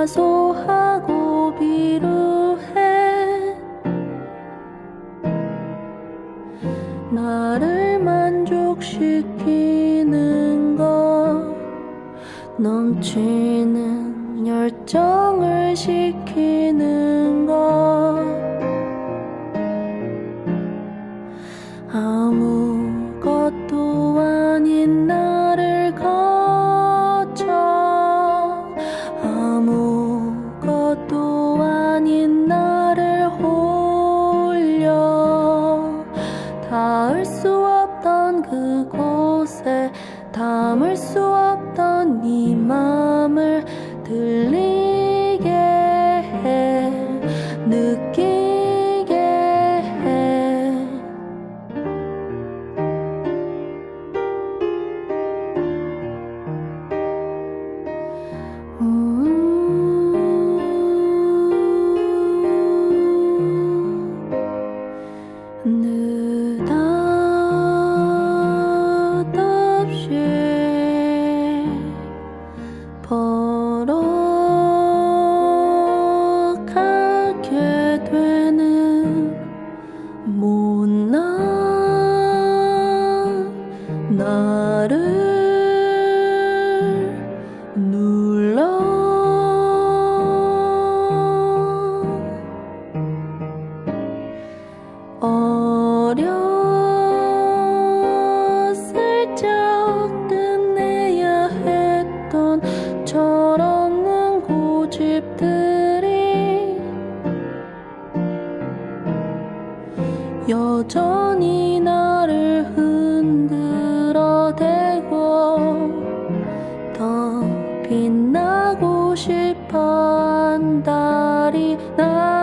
사소하고 비루해. 나를 만족시키는 것, 넘치는 열정을 식히는 것, 아무것도 아닌 나를 거쳐, 아무것도 아닌 나를 홀려, 닿을 수 없던 그곳에 담을 수 없던 네 맘을 들리게 해, 느끼게 해. 느닷없이 벌어가게 되는 못난 나를 눌러, 어렸을 적 끝내야 했던 철없는 고집들이 여전히 나를 흔들어대고 더 빛나고 싶어 한다리 나